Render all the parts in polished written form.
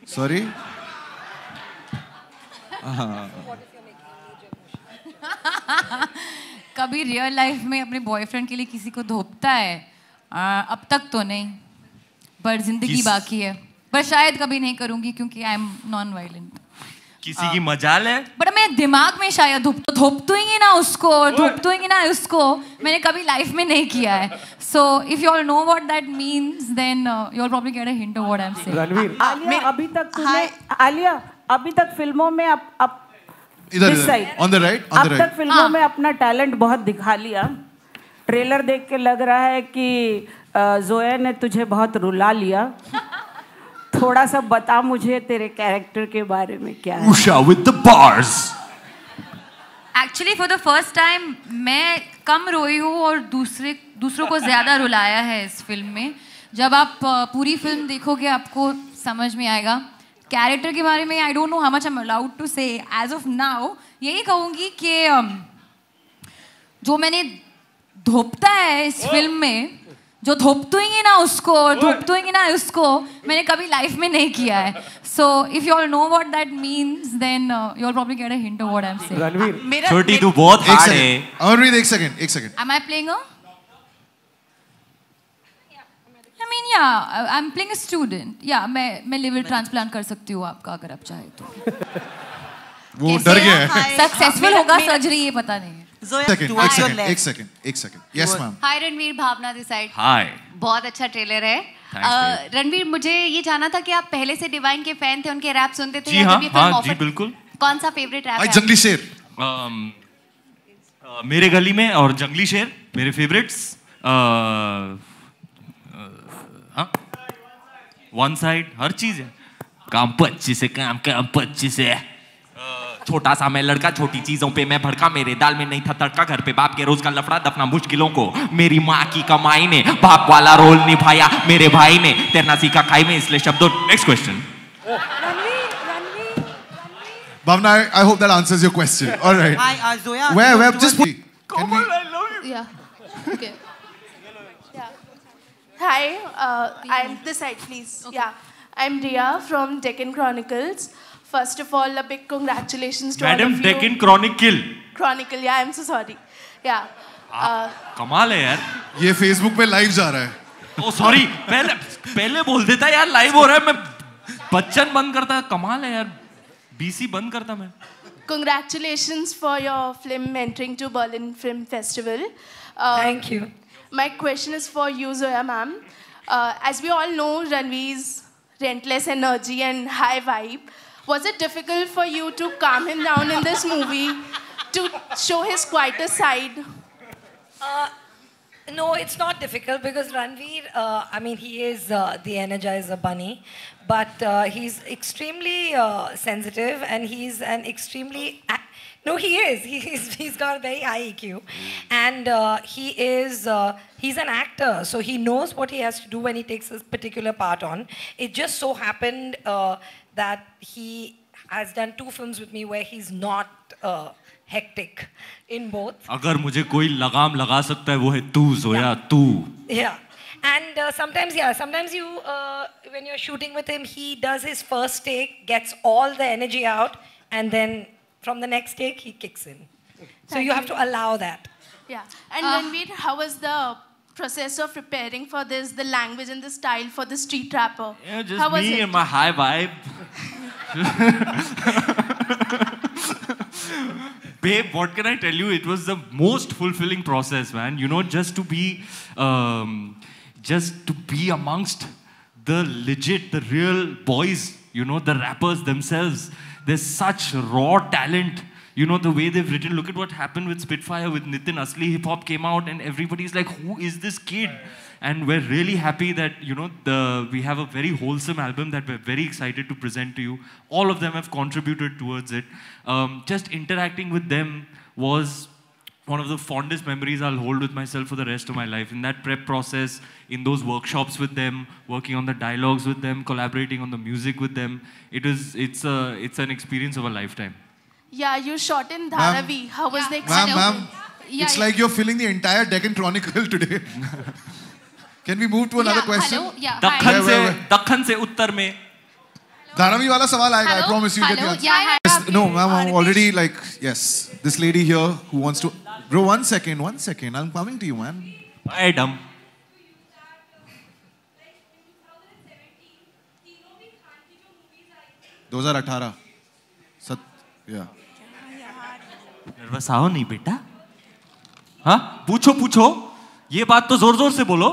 Sorry? कभी real life में अपने बॉयफ्रेंड के लिए किसी को धोपता है? अब तक तो नहीं, पर जिंदगी बाकी है। पर शायद कभी नहीं करूंगी क्योंकि आई एम नॉन वायलेंट। किसी की मजाल है? बट मेरे दिमाग में शायद धोपतूंगी ना उसको, धोपतूंगी ना उसको, मैंने कभी लाइफ में नहीं किया है। So if you all know what that means then you all probably get a hint of what I am saying. Ranveer, Alia अभी तक फिल्मों में इधर on the right, on the right. अब तक फिल्मों में अपना टैलेंट बहुत दिखा लिया। ट्रेलर देख के लग रहा है कि जोया ने तुझे बहुत रुला लिया। थोड़ा सा बता मुझे तेरे कैरेक्टर के बारे में क्या है। Usha with the bars. Actually for the first time मैं कम रोई हूँ और दूसरों को ज्यादा रुलाया है इस फिल्म में। जब आप पूरी फिल्म देखोगे आपको समझ में आएगा। कैरेक्टर के बारे में I don't know how much I am allowed to say as of now. यही कहूँगी कि जो मैंने धोपता है इस फिल्म में, जो धोपतूंगी ना उसको, धोपतूंगी ना उसको, मैंने कभी लाइफ में नहीं किया है। So if you all know what that means then you all probably get a hint of what I am saying. Ranveer, छोटी तू बहुत हार्ड है। अमरवीर एक second. Am I playing a? I mean, yeah, I'm playing a student. Yeah, मैं liver transplant कर सकती हूँ आपका अगर आप चाहे तो। वो डर गया है। Successful होगा सर्जरी ये पता नहीं है। एक second. Yes ma'am. Hi Ranveer, Bhavna this side. Hi. बहुत अच्छा ट्रेलर है। रणवीर, मुझे ये जानना था कि आप पहले से डिवाइन के फैन थे, उनके रैप सुनते थे? जी हाँ, जी बिल्कुल। कौन सा फेवरेट रैप है? जंगली शेर। मेरे गली में और जंगली शेर मेरे फेवरेट्स। वन साइड हर चीज है। काम 25 है, काम 25 है। छोटा सा मैं लड़का, छोटी चीजों पे मैं भड़का, मेरे दाल में नहीं था तड़का, घर पे बाप के रोज का लफड़ा दफना मुश्किलों को, मेरी माँ की कमाई ने बाप वाला रोल निभाया, मेरे भाई ने तैरना सीखा खाई में, इसलिए शब्दों। Next question. Bhavna, I hope that answers your question. All right. Hi, Zoya. Where just can we? I love you. Yeah. Okay. Hi, I'm this side, please. Okay. Yeah, I'm Riya from Deccan Chronicles. First of all, a big congratulations to all of you. Madam, Deccan Chronicle. Chronicle, yeah, I'm so sorry. Yeah. कमाल है यार। ये Facebook पे live जा रहा है। ओ sorry, पहले बोल देता यार लाइव हो रहा है, मैं बच्चन बंद करता। कमाल है यार, BC बंद करता मैं। Congratulations for your film entering to Berlin Film Festival. Thank you. My question is for you, Zoya ma'am. As we all know, Ranveer's relentless energy and high vibe. Was it difficult for you to calm him down in this movie, to show his quieter side? No, it's not difficult because Ranveer, I mean, he is the Energizer Bunny, but he's extremely sensitive and he's an extremely... No, he is. He's got a very high EQ. And he's an actor, so he knows what he has to do when he takes this particular part on. It just so happened that he has done 2 films with me where he's not hectic in both. अगर मुझे कोई लगाम लगा सकता है वो है तू ज़ोया, तू. Yeah. And sometimes you, when you're shooting with him, he does his first take, gets all the energy out, and then from the next take, he kicks in. So you have to allow that. Yeah. And Ranveer, how was the process of preparing for this, the language and the style for the street rapper? Yeah, just how was me it? and my high vibe. Babe, what can I tell you? It was the most fulfilling process, man. You know, just to be amongst the legit, the real boys, you know, the rappers themselves. There's such raw talent. You know, the way they've written, look at what happened with Spitfire, with Nitin. Asli Hip Hop came out and everybody's like, who is this kid? And we're really happy that, you know, we have a very wholesome album that we're very excited to present to you. All of them have contributed towards it. Just interacting with them was one of the fondest memories I'll hold with myself for the rest of my life. In that prep process, in those workshops with them, working on the dialogues with them, collaborating on the music with them, it's an experience of a lifetime. Yeah, you shot in Dharavi. How was the experience? Ma'am, it's like you're filling the entire Deccan Chronicle today. Can we move to another question? Hello, yeah. Dakhan se uttar mein. Dharavi वाला सवाल आएगा. I promise you get the answer. Yes, no, ma'am, I'm already like, yes. This lady here who wants to. Bro, one second. I'm coming to you, man. Bye, dumb. 2018. Yeah. Nervous आओ नहीं बेटा. हाँ, पूछो. ये बात तो जोर से बोलो.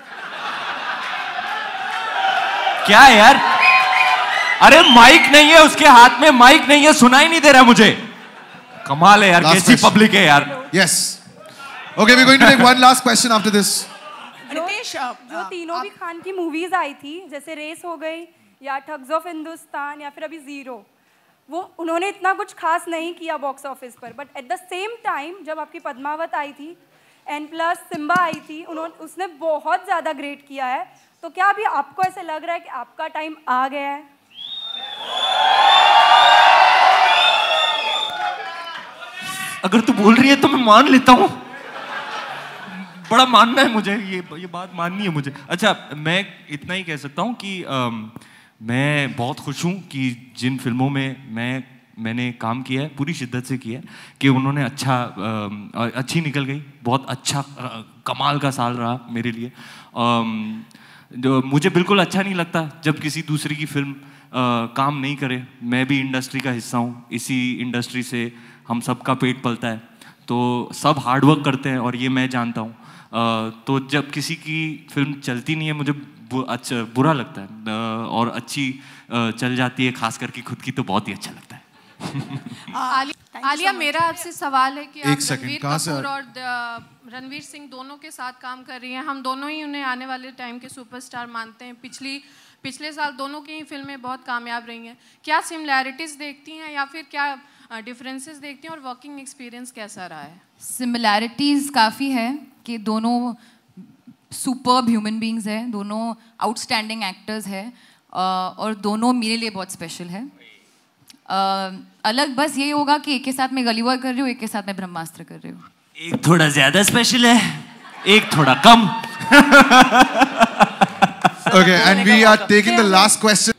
क्या है यार? अरे माइक नहीं है उसके हाथ में, माइक नहीं है, सुनाई नहीं दे रहा मुझे. कमाल है यार, कैसी पब्लिक है यार. Yes. Okay, we're going to take one last question after this. Ritesh, जो तीनों भी खान की मूवीज आई थी, जैसे रेस हो गई या ठग्स ऑफ हिंदुस्तान या फिर अभी जीरो, वो उन्होंने इतना कुछ खास नहीं किया बॉक्स ऑफिस पर, but at the same time जब आपकी पद्मावत आई थी एंड प्लस सिम्बा आई थी, उसने बहुत ज़्यादा ग्रेट किया है. तो क्या अभी आपको ऐसे लग रहा है कि आपका टाइम आ गया है? अगर तू बोल रही है तो मैं मान लेता हूँ. बड़ा मानना है मुझे, ये बात माननी है मुझे. अच्छा, मैं इतना ही कह सकता हूँ कि मैं बहुत खुश हूँ कि जिन फिल्मों में मैंने काम किया है, पूरी शिद्दत से किया है, कि उन्होंने अच्छी निकल गई. बहुत अच्छा कमाल का साल रहा मेरे लिए. जो मुझे बिल्कुल अच्छा नहीं लगता जब किसी दूसरे की फिल्म काम नहीं करे. मैं भी इंडस्ट्री का हिस्सा हूँ, इसी इंडस्ट्री से हम सबका पेट पलता है, तो सब हार्ड वर्क करते हैं और ये मैं जानता हूँ. तो जब किसी की फिल्म चलती नहीं है मुझे बुरा लगता है, और अच्छी चल जाती है खास करके खुद की तो बहुत ही अच्छा लगता है. आलिया, मेरा आपसे सवाल है कि आप रणवीर कपूर और रणवीर सिंह दोनों के साथ काम कर रही हैं. हम दोनों ही उन्हें आने वाले टाइम के सुपरस्टार मानते हैं. पिछले साल दोनों की ही फिल्में बहुत कामयाब रही हैं. क्या सिमिलैरिटीज़ देखती हैं या फिर क्या डिफरेंसेस देखती हैं, और वर्किंग एक्सपीरियंस कैसा रहा है? सिमिलैरिटीज़ काफ़ी है कि दोनों सुपर्ब ह्यूमन बींग्स हैं, दोनों आउटस्टैंडिंग एक्टर्स हैं, और दोनों मेरे लिए बहुत स्पेशल है. अलग बस ये होगा कि एक के साथ मैं गलीवर कर रही हूँ, एक के साथ मैं ब्रह्मास्त्र कर रही हूँ. एक थोड़ा ज़्यादा स्पेशल है, एक थोड़ा कम. Okay, and we are taking the last question.